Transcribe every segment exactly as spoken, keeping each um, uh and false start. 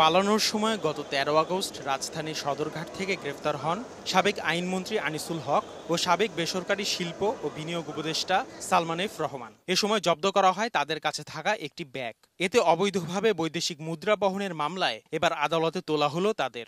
পালানোর সময় গত তেরো আগস্ট রাজধানীর সদরঘাট থেকে গ্রেফতার হন সাবেক আইনমন্ত্রী আনিসুল হক ও সাবেক বেসরকারি শিল্প ও বিনিয়োগ উপদেষ্টা সালমান এফ রহমান। এ সময় জব্দ করা হয় তাদের কাছে থাকা একটি ব্যাগ। এতে অবৈধভাবে বৈদেশিক মুদ্রা বহনের মামলায় এবার আদালতে তোলা হলো তাদের।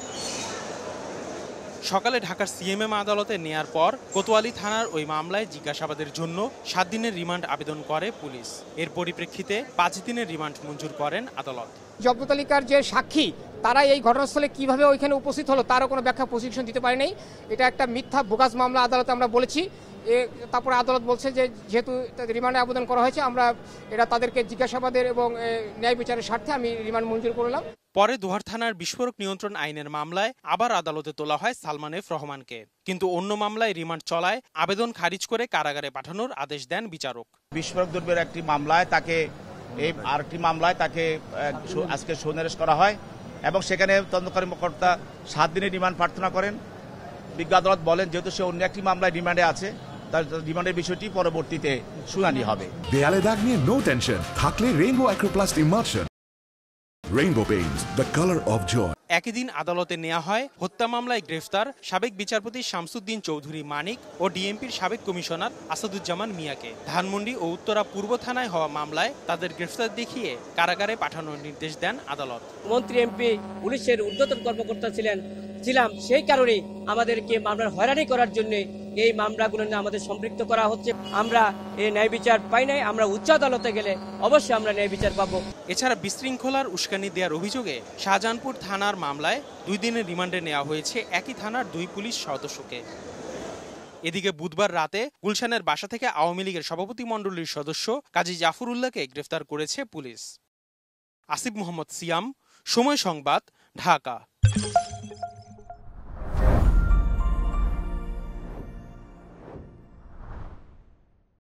সকালে ঢাকার সিএমএম আদালতে নেয়ার পর কোতোয়ালি থানার ওই মামলায় জিজ্ঞাসাবাদের জন্য সাত দিনের রিমান্ড আবেদন করে পুলিশ। এর পরিপ্রেক্ষিতে পাঁচ দিনের রিমান্ড মঞ্জুর করেন আদালত। জব্দ তালিকার যে সাক্ষী তারা এই ঘটনাস্থলে কিভাবে ওইখানে উপস্থিত হলো তারও কোনো ব্যাখ্যা প্রসিকিউশন দিতে পারে নাই। এটা একটা মিথ্যা বোগাস মামলা আদালতে আমরা বলেছি। তারপরে আদালত বলছে যে যেহেতু রিমান্ডে আবেদন করা হয়েছে আমরা এটা তাদেরকে জিজ্ঞাসাবাদের এবং ন্যায় বিচারের স্বার্থে আমি রিমান্ড মঞ্জুর করলাম। পরে দোহার থানার বিস্ফোরক নিয়ন্ত্রণ আইনের মামলায় আবার আদালতে তোলা হয় সালমান এফ রহমানকে, কিন্তু অন্য মামলায় রিমান্ড চলায় আবেদন খারিজ করে কারাগারে পাঠানোর আদেশ দেন বিচারক। বিস্ফোরক দ্রব্যের একটি মামলায় তাকে এই আরেকটি মামলায় তাকে আজকে সন্নিবেশ করা হয় এবং সেখানে তদন্তকারী কর্মকর্তা সাত দিনের রিমান্ড প্রার্থনা করেন। বিজ্ঞ আদালত বলেন যেহেতু সে অন্য একটি মামলায় রিমান্ডে আছে তার রিমান্ডের বিষয়টি পরবর্তীতে শুনানি হবে। দেয়ালে দাগ নিয়ে নো টেনশন থাকলে Rainbow Acroplast emulsion. Rainbow paints the colour of joy. একই দিন আদালতে নেওয়া হয় হত্যা মামলায় গ্রেফতার সাবেক বিচারপতি শামসুদ্দিন চৌধুরী মানিক ও ডিএমপির সাবেক কমিশনার আসাদুজ্জামান মিয়াকে। ধানমন্ডি ও উত্তরা পূর্ব থানায় হওয়া মামলায় তাদের গ্রেফতার দেখিয়ে কারাগারে পাঠানোর নির্দেশ দেন আদালত। মন্ত্রী, এমপি, পুলিশের ঊর্ধ্বতন কর্মকর্তা ছিলেন ছিলাম সেই কারণে আমাদেরকে মামলার হয়রানি করার জন্য এই মামলাগুলো নিয়ে আমাদের সম্পৃক্ত করা হচ্ছে। আমরা এই ন্যায় বিচার পাই নাই, আমরা উচ্চ আদালতে গেলে অবশ্যই আমরা ন্যায় বিচার পাবো। এছাড়া বিশৃঙ্খলার উস্কানি দেওয়ার অভিযোগে শাহজাহানপুর থানার মামলায় দুই দিনের রিমান্ডে নেওয়া হয়েছে একই থানার দুই পুলিশ সদস্যকে। এদিকে বুধবার রাতে গুলশানের বাসা থেকে আওয়ামী লীগের সভাপতি মণ্ডলীর সদস্য কাজী জাফর উল্লাহকে গ্রেফতার করেছে পুলিশ। আসিফ মোহাম্মদ সিয়াম, সময় সংবাদ, ঢাকা।